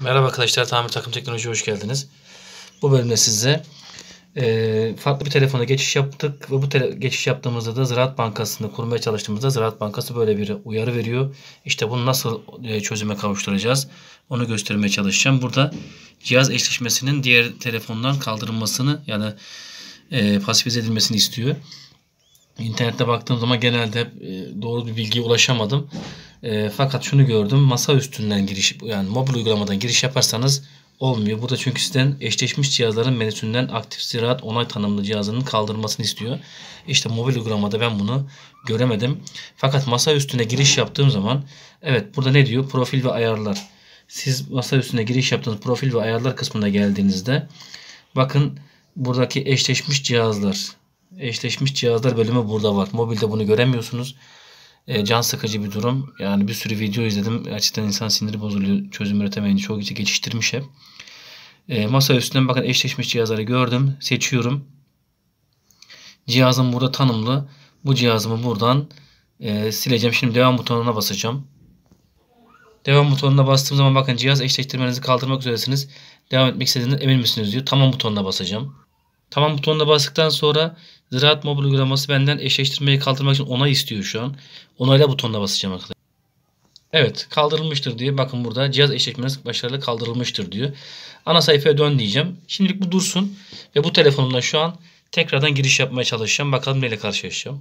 Merhaba arkadaşlar, Tamir Takım Teknoloji'ye hoş geldiniz. Bu bölümde size farklı bir telefona geçiş yaptık ve bu geçiş yaptığımızda da Ziraat Bankası'nda kurmaya çalıştığımızda Ziraat Bankası böyle bir uyarı veriyor. İşte bunu nasıl çözüme kavuşturacağız onu göstermeye çalışacağım. Burada cihaz eşleşmesinin diğer telefondan kaldırılmasını yani pasifize edilmesini istiyor. İnternette baktığım zaman genelde hep doğru bir bilgiye ulaşamadım. Fakat şunu gördüm. Masa üstünden giriş yani mobil uygulamadan giriş yaparsanız olmuyor. Burada çünkü sizden eşleşmiş cihazların menüsünden aktif ziraat onay tanımlı cihazının kaldırılmasını istiyor. İşte mobil uygulamada ben bunu göremedim. Fakat masa üstüne giriş yaptığım zaman evet burada ne diyor? Profil ve ayarlar. Siz masa üstüne giriş yaptığınız profil ve ayarlar kısmına geldiğinizde bakın buradaki eşleşmiş cihazlar bölümü burada var. Mobilde bunu göremiyorsunuz. Can sıkıcı bir durum. Yani bir sürü video izledim. Gerçekten insan siniri bozuluyor. Çözüm üretemeyince çok iyice geçiştirmiş hep. Masa üstünden bakın eşleşmiş cihazları gördüm. Seçiyorum. Cihazım burada tanımlı. Bu cihazımı buradan sileceğim. Şimdi devam butonuna basacağım. Devam butonuna bastığım zaman bakın cihaz eşleştirmenizi kaldırmak üzeresiniz. Devam etmek istediğiniz emin misiniz diyor. Tamam butonuna basacağım. Tamam butonuna bastıktan sonra Ziraat mobil uygulaması benden eşleştirmeyi kaldırmak için onay istiyor şu an. Onayla butonuna basacağım arkadaşlar. Evet kaldırılmıştır diye. Bakın burada cihaz eşleşmeniz başarılı kaldırılmıştır diyor. Ana sayfaya dön diyeceğim. Şimdilik bu dursun. Ve bu telefonumdan şu an tekrardan giriş yapmaya çalışacağım. Bakalım neyle karşılaşacağım.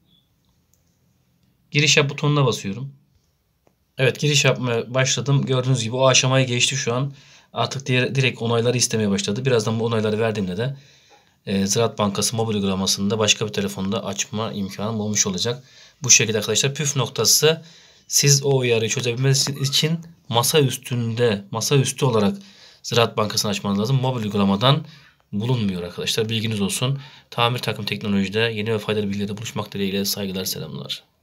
Giriş yap butonuna basıyorum. Evet giriş yapmaya başladım. Gördüğünüz gibi o aşamayı geçti şu an. Artık direkt onayları istemeye başladı. Birazdan bu onayları verdiğimde de Ziraat Bankası mobil uygulamasında başka bir telefonda açma imkanı olmuş olacak. Bu şekilde arkadaşlar püf noktası siz o uyarıyı çözebilmeniz için masa üstü olarak Ziraat Bankası'nı açmanız lazım. Mobil uygulamadan bulunmuyor arkadaşlar. Bilginiz olsun. Tamir takım teknolojide yeni ve faydalı bilgilerle buluşmak dileğiyle saygılar selamlar.